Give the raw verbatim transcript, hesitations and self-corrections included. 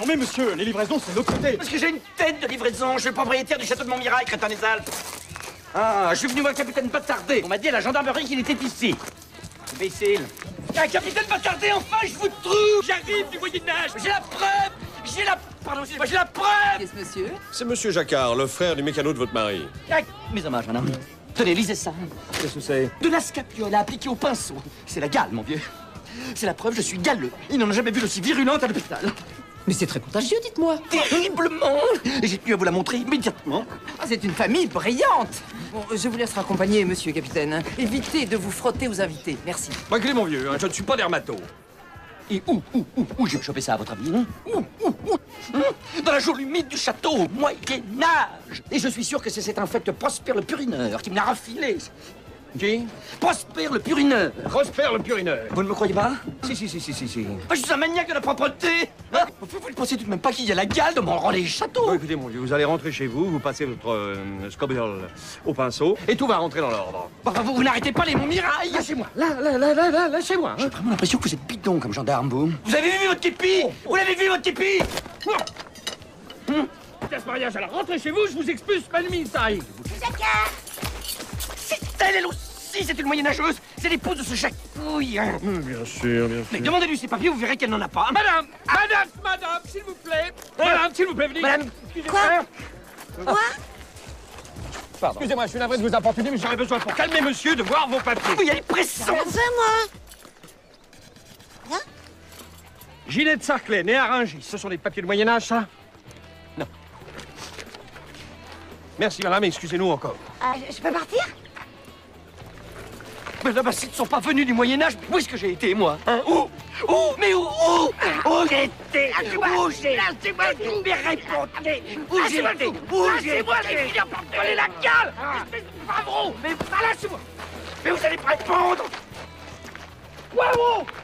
Non mais monsieur, les livraisons, c'est de l'autre côté. Parce que j'ai une tête de livraison. Je suis le propriétaire du château de Montmirail, crétin des Alpes. Ah, je suis venu voir le capitaine Bâtardé. On m'a dit à la gendarmerie qu'il était ici. Imbécile. Un capitaine Bâtardé, enfin, je vous trouve. J'arrive du Moyen-Âge. J'ai la preuve. J'ai la... Pardon, excusez-moi, j'ai la preuve. Qu'est-ce, monsieur? C'est monsieur Jacquard, le frère du mécano de votre mari. Ah, mes hommages, madame. Tenez, lisez ça. Qu'est-ce que c'est? De la scapiole appliquée au pinceau. C'est la gale, mon vieux. C'est la preuve, je suis galeux. Ils n'en ont jamais vu d'aussi virulente à l'hôpital. Mais c'est très contagieux, dites-moi. Terriblement. Et j'ai tenu à vous la montrer immédiatement. Ah, c'est une famille brillante. Bon, je vous laisse raccompagner, monsieur le capitaine. Évitez de vous frotter aux invités. Merci. Bah, écoutez, mon vieux, hein, je ne suis pas dermato. Et où, où, où, où j'ai chopé ça, à votre avis, hein? Où, où, où hein? Dans la geôle humide du château, au Moyen-Âge. Et je suis sûr que c'est cet infect Prosper le Purineur qui me l'a rafilé. Qui? Prosper le Purineur. Prosper le Purineur. Vous ne me croyez pas? Si, si, si, si, si, si. Ah, je suis un maniaque de la propreté. Hein? Vous, vous ne pensez tout de même pas qu'il y a la gale de mon rang les châteaux? Bah, écoutez, mon vieux, vous allez rentrer chez vous, vous passez votre euh, scobiole au pinceau, et tout va rentrer dans l'ordre. Bah, vous, vous n'arrêtez pas les Montmirail. Lâchez-moi, là, là, là, là, là, lâchez-moi. Hein. J'ai vraiment l'impression que vous êtes bidon comme gendarme, vous. Vous avez vu votre képi? Vous l'avez vu, votre képi? Hum. Casse mariage, alors rentrez chez vous, je vous expulse, Madame Saïd. C'est elle, elle aussi, c'est une moyenâgeuse. C'est l'épouse de ce Jacouille. Hein. Hum, bien sûr, bien sûr. Mais demandez-lui ses papiers, vous verrez qu'elle n'en a pas. Madame, madame, madame, s'il vous plaît. Madame, s'il vous plaît, venez. Madame, Excusez-moi. Quoi? Pardon. Excusez-moi, je suis navré de vous importuner, mais j'aurais besoin pour calmer monsieur de voir vos papiers. oui, elle est pressante. Fais moi. Ginette Sarclay, née à Rungis. Ce sont des papiers de Moyen-Âge, ça? Non. Merci, madame, excusez-nous encore. Ah, je je peux partir? Mais là, bah, s'ils ne sont pas venus du Moyen-Âge, où est-ce que j'ai été, moi? Hein? Où? Où? Mais où? Où? Où j'étais? Où j'ai été? Mais répondez! Où j'ai été? Où j'ai été? J'ai fini par voler la gueule! Espèce de pavron! Mais lâchez-moi! Mais vous allez pas répondre! Waouh!